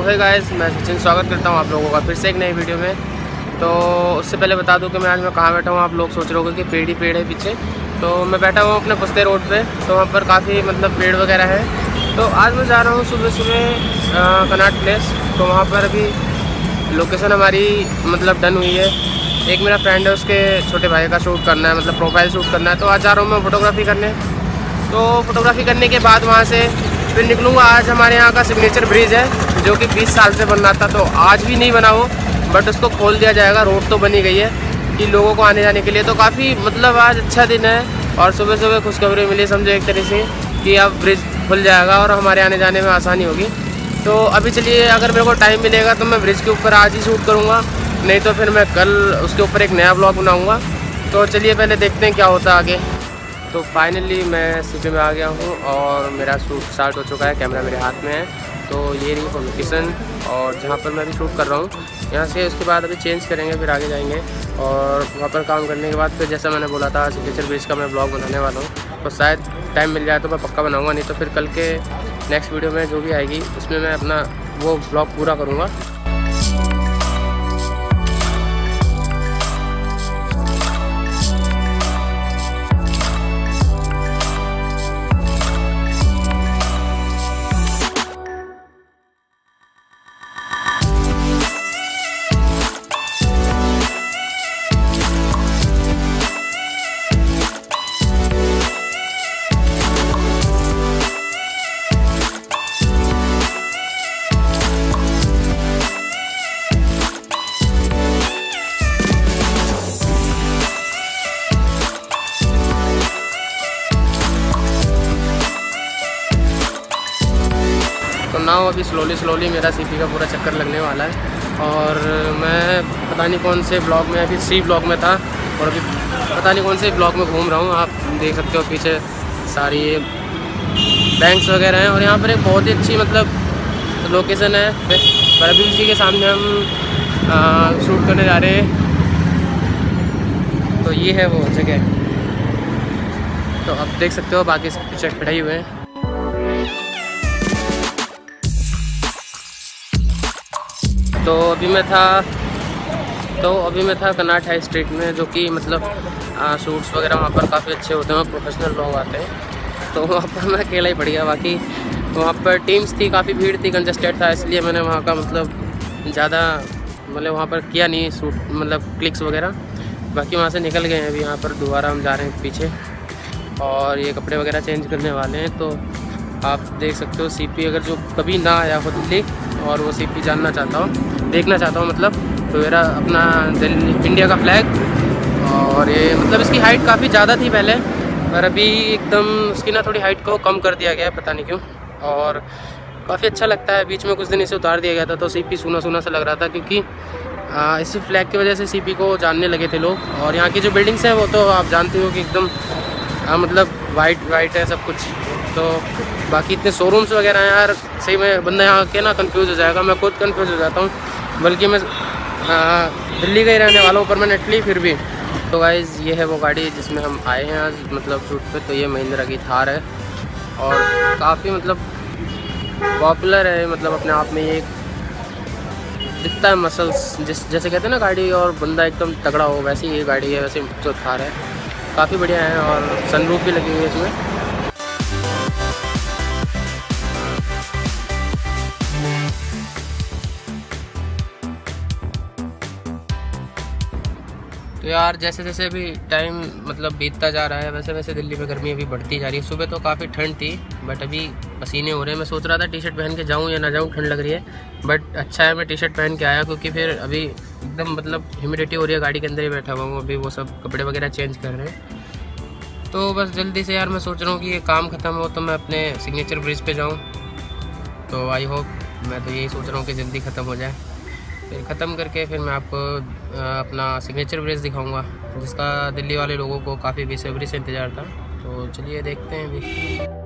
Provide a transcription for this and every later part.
Hey guys, मैं सचिन स्वागत करता हूँ आप लोगों का फिर से एक नई वीडियो में। तो उससे पहले बता दूँ कि मैं कहाँ बैठा हूँ। आप लोग सोच रहे होंगे कि पेड़ ही पेड़ है पीछे। तो मैं बैठा हूँ अपने पुस्ते रोड पे। तो वहाँ पर काफ़ी पेड़ वगैरह है। तो आज मैं जा रहा हूँ सुबह सुबह कनाट प्लेस। तो वहाँ पर अभी लोकेशन हमारी डन हुई है। एक मेरा फ्रेंड है, उसके छोटे भाई का शूट करना है, प्रोफाइल शूट करना है। तो आज जा रहा हूँ मैं फोटोग्राफी करने। तो फोटोग्राफी करने के बाद वहाँ से फिर निकलूँगा। आज हमारे यहाँ का सिग्नेचर ब्रिज है जो कि 20 साल से बन रहा था। तो आज भी नहीं बना वो, बट उसको खोल दिया जाएगा। रोड तो बनी गई है कि लोगों को आने जाने के लिए। तो काफ़ी आज अच्छा दिन है और सुबह सुबह खुशखबरी मिली, समझो एक तरह से कि अब ब्रिज खुल जाएगा और हमारे आने जाने में आसानी होगी। तो अभी चलिए, अगर मेरे को टाइम मिलेगा तो मैं ब्रिज के ऊपर आज ही शूट करूँगा, नहीं तो फिर मैं कल उसके ऊपर एक नया ब्लॉग बनाऊँगा। तो चलिए पहले देखते हैं क्या होता है आगे। तो फाइनली मैं सिटी में आ गया हूँ और मेरा शूट स्टार्ट हो चुका है। कैमरा मेरे हाथ में है। तो ये रही वो लोकेशन और जहाँ पर मैं अभी शूट कर रहा हूँ। यहाँ से उसके बाद अभी चेंज करेंगे, फिर आगे जाएंगे और वहाँ पर काम करने के बाद फिर जैसा मैंने बोला था सिग्नेचर ब्रिज का मैं ब्लॉग बनाने वाला हूँ। तो शायद टाइम मिल जाए तो मैं पक्का बनाऊँगा, नहीं तो फिर कल के नेक्स्ट वीडियो में जो भी आएगी उसमें मैं अपना वो ब्लॉग पूरा करूँगा। तो नाउ अभी स्लोली मेरा सीपी का पूरा चक्कर लगने वाला है। और मैं पता नहीं कौन से ब्लॉग में, अभी सी ब्लॉग में था और अभी पता नहीं कौन से ब्लॉग में घूम रहा हूँ। आप देख सकते हो पीछे सारी बैंक्स वगैरह हैं और यहाँ पर एक बहुत ही अच्छी लोकेशन है। पर अभी उसी के सामने हम शूट करने जा रहे हैं। तो ये है वो जगह। तो आप देख सकते हो बाकी पीछे खड़े हुए हैं। तो अभी मैं था कनाट हाई स्ट्रीट में, जो कि शूट्स वगैरह वहाँ पर काफ़ी अच्छे होते हैं, प्रोफेशनल लोग आते हैं। तो वहाँ पर मैं अकेला ही पड़ गया। बाकी वहाँ पर टीम्स थी, काफ़ी भीड़ थी, कंजस्टेड था, इसलिए मैंने वहाँ का ज़्यादा वहाँ पर किया नहीं शूट, क्लिक्स वगैरह। बाकी वहाँ से निकल गए हैं। अभी यहाँ पर दोबारा हम जा रहे हैं पीछे और ये कपड़े वगैरह चेंज करने वाले हैं। तो आप देख सकते हो सीपी, अगर जो कभी ना आया हो दिल्ली और वो सीपी देखना चाहता हूँ तो मेरा अपना इंडिया का फ्लैग। और ये इसकी हाइट काफ़ी ज़्यादा थी पहले, पर अभी एकदम उसकी थोड़ी हाइट को कम कर दिया गया है, पता नहीं क्यों। और काफ़ी अच्छा लगता है। बीच में कुछ दिन इसे उतार दिया गया था तो सीपी सूना सा लग रहा था, क्योंकि इसी फ्लैग की वजह से सीपी को जानने लगे थे लोग। और यहाँ की जो बिल्डिंग्स हैं वो तो आप जानते हो कि एकदम वाइट है सब कुछ। तो बाकी इतने शोरूम्स वगैरह हैं यार, सही में बंदा यहाँ के कंफ्यूज हो जाएगा। मैं खुद कंफ्यूज हो जाता हूँ, बल्कि मैं दिल्ली का ही रहने वाला हूँ परमानेंटली फिर भी। तो गाइज़ ये है वो गाड़ी जिसमें हम आए हैं आज शूट पे। तो ये महिंद्रा की थार है और काफ़ी पॉपुलर है। अपने आप में ये दिखता है मसल्स, जैसे कहते हैं ना गाड़ी और बंदा एकदम तगड़ा हो, वैसे ये गाड़ी है। वैसे जो थार है काफ़ी बढ़िया है और सनरूफ भी लगी हुई है इसमें। तो यार जैसे जैसे अभी टाइम बीतता जा रहा है, वैसे वैसे दिल्ली में गर्मी अभी बढ़ती जा रही है। सुबह तो काफ़ी ठंड थी, बट अभी पसीने हो रहे हैं। मैं सोच रहा था टी शर्ट पहन के जाऊँ या ना जाऊँ, ठंड लग रही है। बट अच्छा है मैं टी शर्ट पहन के आया, क्योंकि फिर अभी एकदम ह्यूमिडिटी हो रही है। गाड़ी के अंदर ही बैठा हुआ हूँ अभी, वो सब कपड़े वगैरह चेंज कर रहे हैं। तो बस जल्दी से यार मैं सोच रहा हूँ कि ये काम ख़त्म हो तो मैं अपने सिग्नेचर ब्रिज पर जाऊँ। तो आई होप, मैं तो यही सोच रहा हूँ कि जल्दी ख़त्म हो जाए। फिर ख़त्म करके फिर मैं आपको अपना सिग्नेचर ब्रिज दिखाऊंगा, जिसका दिल्ली वाले लोगों को काफ़ी बेसब्री से इंतज़ार था। तो चलिए देखते हैं अभी।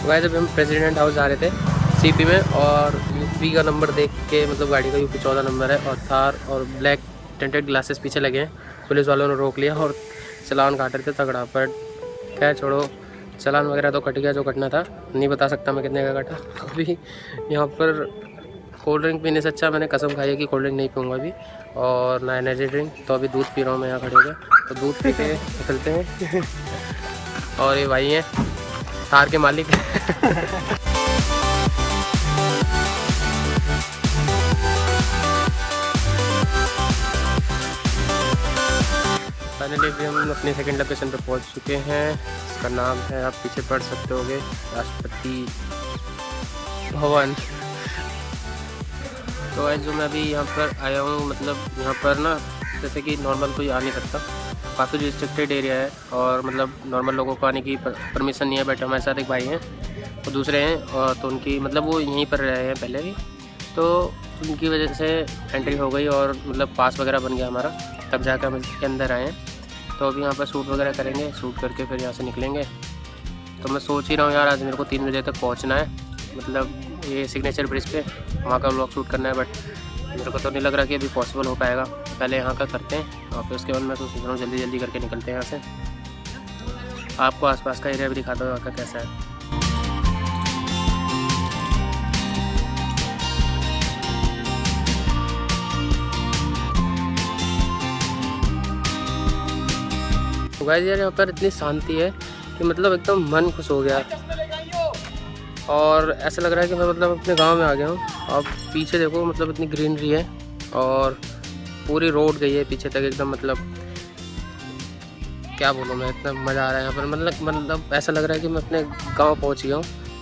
वैसे जब हम प्रेसिडेंट हाउस जा रहे थे सीपी में, और यूपी का नंबर देख के, मतलब गाड़ी का यूपी 14 नंबर है, और थार और ब्लैक टेंटेड ग्लासेस पीछे लगे हैं। पुलिस वालों ने रोक लिया और चालान काट रहे थे तगड़ा। पर क्या छोड़ो, चालान वगैरह तो कट गया जो कटना था। नहीं बता सकता मैं कितने का कटा। अभी यहाँ पर कोल्ड ड्रिंक पीने से अच्छा मैंने कसम खाई है कि कोल्ड ड्रिंक नहीं पीऊँगा अभी, और ना एनर्जी ड्रिंक। तो अभी दूध पी रहा हूँ मैं यहाँ खड़े होकर, तो दूध पी के निकलते हैं। और ये भाई हैं थार के मालिक। फाइनली भी हम अपने सेकंड लोकेशन पर पहुंच चुके हैं। इसका नाम है, आप पीछे पढ़ सकते होगे, राष्ट्रपति भवन। तो आज जो मैं अभी यहाँ पर आया हूँ, मतलब यहाँ पर ना जैसे कि नॉर्मल कोई आ नहीं सकता, काफ़ी रिस्ट्रिक्टेड एरिया है, और मतलब नॉर्मल लोगों को आने की परमिशन नहीं है। बट हमारे साथ एक भाई हैं, वो दूसरे हैं, और तो उनकी मतलब वो यहीं पर रहे हैं पहले भी, तो उनकी वजह से एंट्री हो गई और मतलब पास वगैरह बन गया हमारा, तब जाकर हम इसके अंदर आए हैं। तो अभी यहाँ पर शूट वगैरह करेंगे, शूट करके फिर यहाँ से निकलेंगे। तो मैं सोच ही रहा हूँ यार, आज मेरे को 3 बजे तक पहुँचना है, मतलब ये सिग्नेचर ब्रिज पे वहाँ का व्लॉग शूट करना है। बट मेरे को तो नहीं लग रहा कि अभी पॉसिबल हो पाएगा। पहले यहाँ का करते हैं और फिर उसके बाद मैं तो सोच रहा हूँ जल्दी जल्दी करके निकलते हैं यहाँ से। आपको आसपास का एरिया भी दिखाता हूँ, यहाँ का कैसा है। गाइस यार यहाँ पर इतनी शांति है कि मतलब एकदम मन खुश हो गया, और ऐसा लग रहा है कि मैं मतलब अपने गांव में आ गया हूँ। अब पीछे देखो, मतलब इतनी ग्रीनरी है और पूरी रोड गई है पीछे तक एकदम, मतलब क्या बोलूँ मैं, इतना मज़ा आ रहा है यहाँ पर। मतलब ऐसा लग रहा है कि मैं अपने गांव पहुँच गया हूँ।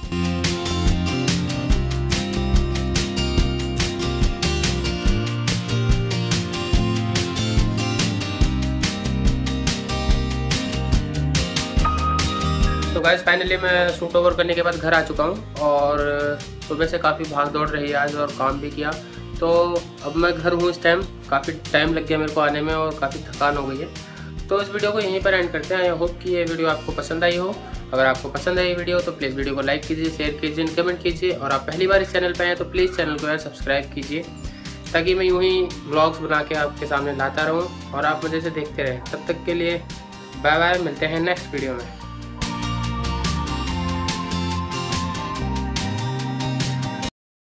तो गाइस फाइनली मैं शूट ओवर करने के बाद घर आ चुका हूँ, और सुबह से काफ़ी भाग दौड़ रही है आज, और काम भी किया। तो अब मैं घर हूँ इस टाइम, काफ़ी टाइम लग गया मेरे को आने में और काफ़ी थकान हो गई है। तो इस वीडियो को यहीं पर एंड करते हैं। आई होप कि ये वीडियो आपको पसंद आई हो। अगर आपको पसंद आई वीडियो तो प्लीज़ वीडियो को लाइक कीजिए, शेयर कीजिए, कमेंट कीजिए, और आप पहली बार इस चैनल पर आए तो प्लीज़ चैनल को यार सब्सक्राइब कीजिए, ताकि मैं यूँ ही व्लॉग्स बना के आपके सामने लाता रहूँ और आप मुझे से देखते रहें। तब तक के लिए बाय बाय, मिलते हैं नेक्स्ट वीडियो में।